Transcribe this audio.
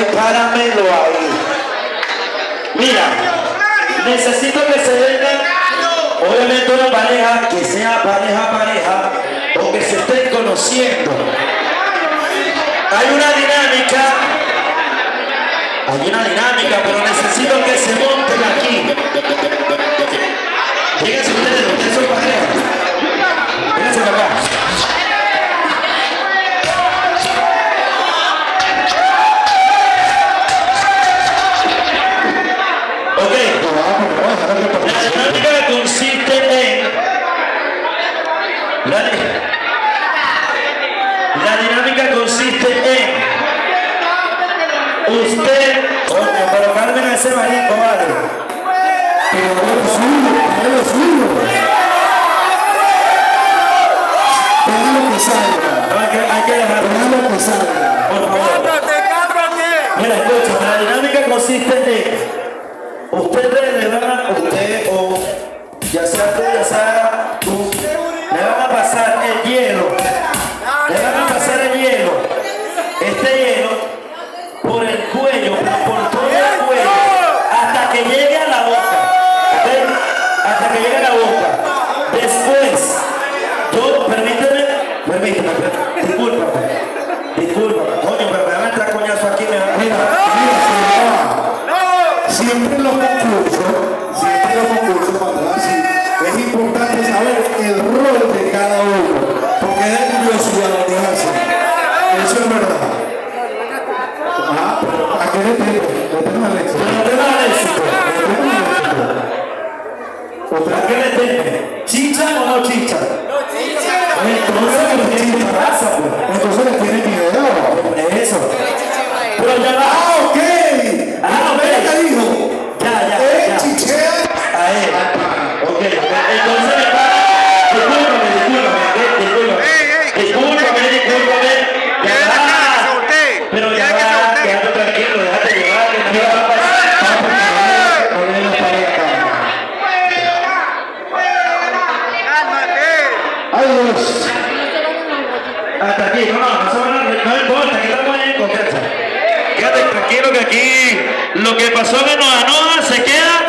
ahí, páramelo ahí. Mira, necesito que se vengan, obviamente una pareja que sea pareja, o que se estén conociendo. Hay una dinámica, pero necesito que se monten aquí. Fíjense ustedes son parejas. Fíjense acá. Ok. La dinámica consiste en... La dinámica consiste en... Usted... Coño, pero Carmen a ese marico, vale. Pero no lo suyo. Déjalo que salga. Hay que dejarlo que salga. Por favor. ¡Cámbrate! Mira, escucha, la dinámica consiste en... Ustedes le van a... Usted o... Ya sea tú, ya sea tú... Le van a pasar el hielo. Este hielo por el cuello, por todo el cuello, hasta que llegue a la boca. ¿Okay? Hasta que llegue a la boca. Después, yo, permíteme, discúlpame, coño, pero me van a entrar coñazo aquí, mira, siempre en los concursos, cuando así, es importante saber el rol de cada uno, porque es curiosidad lo que hacen. Eso es verdad. ¿A qué le tengo al éxito? ¿A qué le tengo? ¿Chichan o no chichan? No chichan. Entonces le tienen miedo. Eso. Pero ya va. Ah, ok. ¿Qué dijo? Ya. Chichea. A él. Ok. Entonces me para. Discúlpame. Pero ya va, quédate tranquilo, déjate llevar, que no va a pasar. Adiós. Hasta aquí, no importa, aquí estamos en confianza. Quédate tranquilo que aquí lo que pasó en Noa se queda